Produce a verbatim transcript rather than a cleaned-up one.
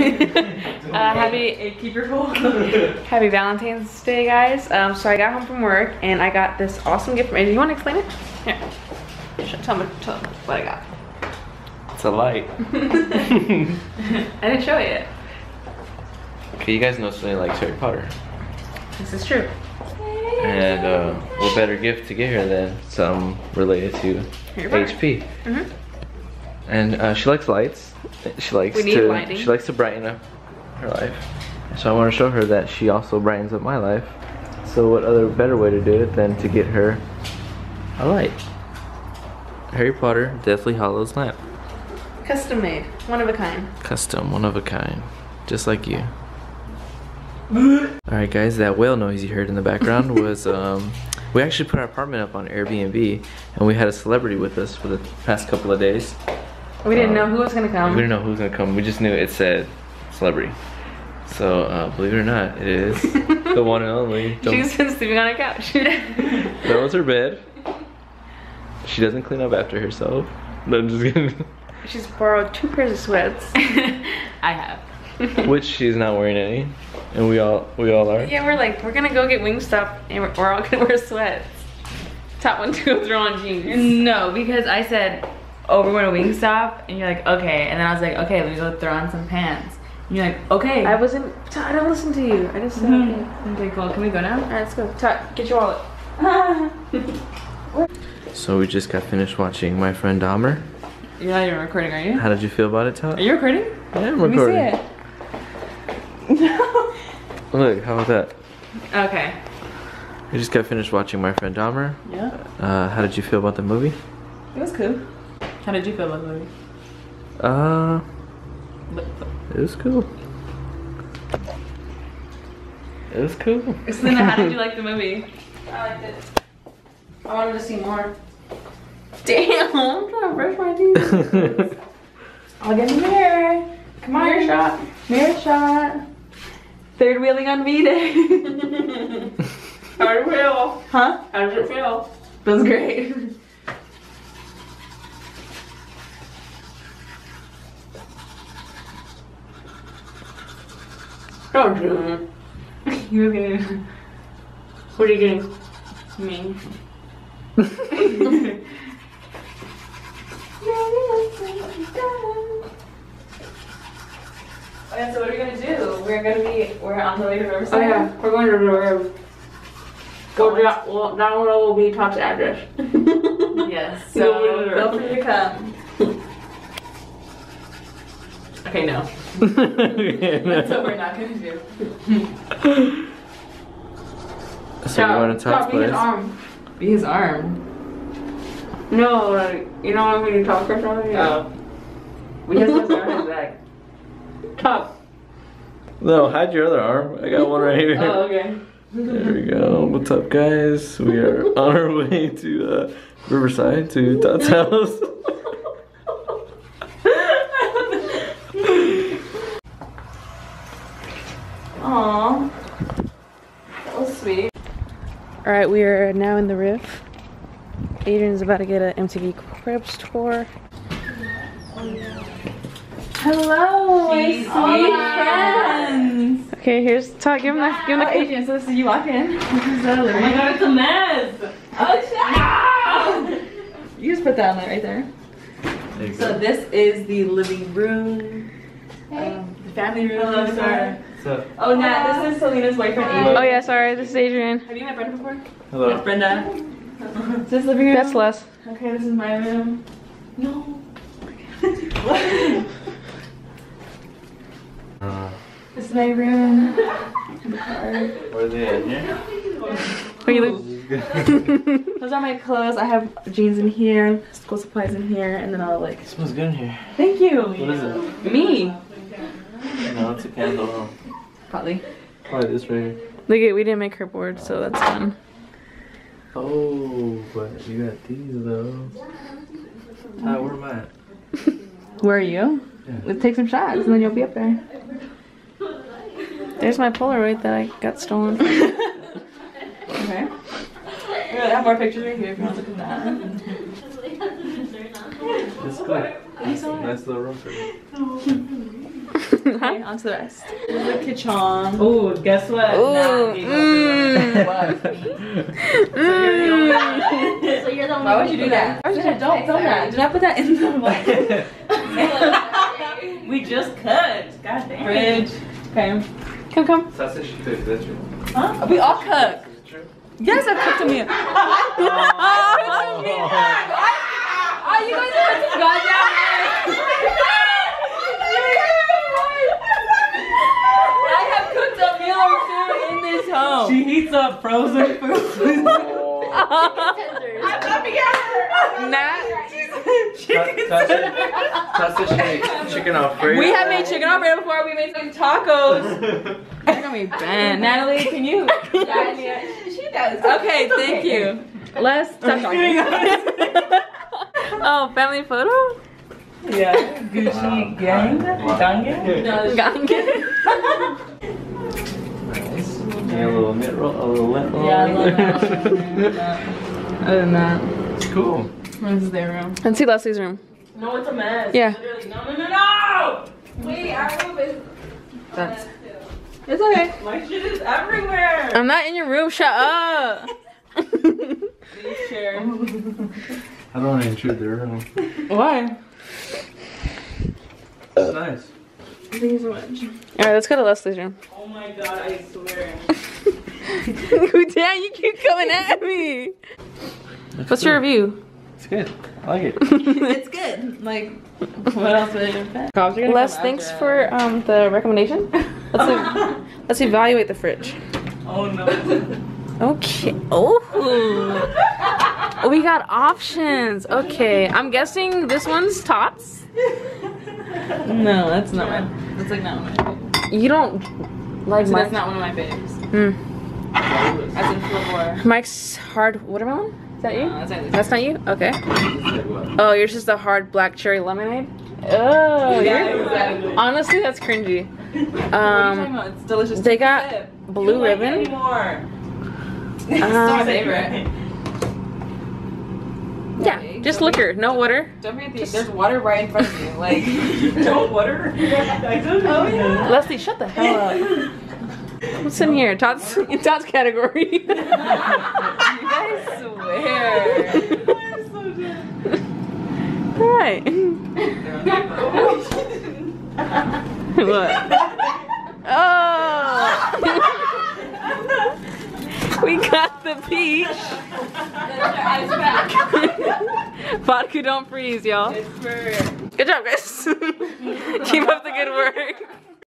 uh, happy keep your cool. Happy Valentine's Day, guys. Um, so I got home from work and I got this awesome gift from Adrian. You want to explain it? Here. Tell me, tell me what I got. It's a light. I didn't show it yet. Okay, you guys know Celine likes Harry Potter. This is true. And uh, what better gift to get her than some related to H P? Mm-hmm. And uh, she likes lights. She likes we need to. lighting. She likes to brighten up her life. So I want to show her that she also brightens up my life. So what other better way to do it than to get her a light? Harry Potter Deathly Hallows lamp. Custom made, one of a kind. Custom, one of a kind, just like you. Alright guys, that whale noise you heard in the background was, um, we actually put our apartment up on Airbnb and we had a celebrity with us for the past couple of days. We didn't um, know who was gonna come. We didn't know who was gonna come, we just knew it said celebrity. So, uh, believe it or not, it is the one and only. She's been sleeping on a couch. That was her bed. She doesn't clean up after herself. No, I'm just kidding. She's borrowed two pairs of sweats. I have. Which she's not wearing any. And we all we all are. Yeah, we're like, we're gonna go get Wingstop and we're, we're all gonna wear sweats. Top one, two, throw on jeans. No, because I said, oh, we're going to Wingstop, and you're like, okay. And then I was like, okay, let me go throw on some pants. And you're like, okay. I wasn't, I don't listen to you. I just said, mm-hmm. okay. Okay, cool. Can we go now? All right, let's go. Todd, get your wallet. So we just got finished watching My Friend Dahmer. You're not even recording, are you? How did you feel about it, Todd? Are you recording? Yeah, I'm recording. Let me see it. Look, how about that? Okay. We just got finished watching My Friend Dahmer. Yeah. Uh, how did you feel about the movie? It was cool. How did you feel about the movie? Uh, it was cool. It was cool. Selena, how did you like the movie? I liked it. I wanted to see more. Damn, I'm trying to brush my teeth. I'll get the mirror. Come on. Mirror shot. Mirror shot. Third wheeling on V-Day. How did it feel? Huh? How did it feel? It was great. Don't do it. You were good. What are you getting? Me. Okay, so what are we gonna do? We're gonna be, we're on the way to Riverside? Oh yeah, we're going to the room. Go down, well, down below will be Todd's address. Yes, Go so to the feel room. free to come. Okay, no. That's what we're not gonna do. So we're going to Todd's be place. his arm. Be his arm. No, like, you know when you talk or something? Oh. We have to start his back. Top. No, hide your other arm. I got one right here. Oh, okay. There we go. What's up, guys? We are on our way to uh, Riverside to Todd's house. Aww. That was sweet. All right, we are now in the Riff. Adrian's about to get an M T V Cribs tour. Hello, my She's sweet sweet. friends. Okay, here's Todd. Give him the, give him the. Oh, Adrian, so this is you walk in. This is the living room. Oh my god, it's a mess. Oh, shit. No! You just put that on there right there. There you So go. this is the living room. Um, the family room. Hello, This is sir. our- What's up? Oh, Nat, this is Selena's boyfriend, Adrian. Oh yeah, sorry. This is Adrian. Have you met Brenda before? Hello. That's Brenda. Is this living room? That's Les. Okay, this is my room. No. Uh, This is my room. where are they in here? What you look? Those are my clothes. I have jeans in here, school supplies in here, and then I'll like. It smells good in here. Thank you. What is it? Me. No, it's a candle. Huh? Probably. Probably this right here. Look at, we didn't make her board, so that's fun. Oh, but you got these though. Hi, where am I at? Where are you? Yeah. Let's take some shots, and then you'll be up there. There's my Polaroid that I got stolen. Okay. We have more pictures right here if you want to look at that. It's good. Thank you so much. Nice little room for you. Okay, on to the rest. The kitchen. Ooh, guess what? Ooh, Nah, you go mm. through So you're the only Why would one you do who that? does. Why would you don't film that? Do not put that in the mic. it. We just cooked. God damn. Fridge. Okay. Come, come. Sausage cooked, that's true. Huh? We all cook. True. Yes, I cooked a meal. Oh, you guys are such goddamn I have cooked a meal or two in this home. She heats up frozen food. Nat, Sausage shake, chicken Alfredo. We have made chicken Alfredo before. We made some tacos. You're gonna be bad. Natalie, can you? She does. Okay, thank you. Let's stop talking. oh, family photo? Yeah. Gucci gang. Gang. Gangan. Nice. Yeah, a little mint roll, a little lint roll. Yeah, I love that. Other than that, It's cool. this is their room. Let's see Leslie's room. No, it's a mess. Yeah. Literally, no, no, no, no! Wait, our room is. That's. It's okay. My shit is everywhere. I'm not in your room, shut up. Please share. I don't want to intrude their room. Why? It's nice. Thank you so much. Alright, let's go to Leslie's room. Oh my god, I swear. Damn, you keep coming at me. What's your review? It's good. I like it. It's good. Like, what else would I expect? Les, thanks for um, the recommendation. Let's, e let's evaluate the fridge. Oh no. Okay. Oh. We got options. Okay. I'm guessing this one's tots. No, that's not my. That's like not one of my faves. You don't like So Mike. that's not one of my faves. Hmm. As in Flavor. Mike's hard watermelon? Is that you? No, that's not That's not you? Okay. Oh, yours is the hard black cherry lemonade? Oh, Yeah, you're- exactly. honestly, that's cringy. What are you talking Um, about? It's delicious. they Take a got sip. blue Like ribbon. anymore. It's Um, my favorite. Yeah, just liquor, no water. Don't forget, the, there's water right in front of you. Like, No water. I don't Oh, yeah. Leslie, shut the hell up. What's in here? Tots, Tots category. you guys swear. Alright. What? Oh! We got the peach. Ice pack. Vodka don't freeze, y'all. It's for. Good job, guys. Keep up the good work.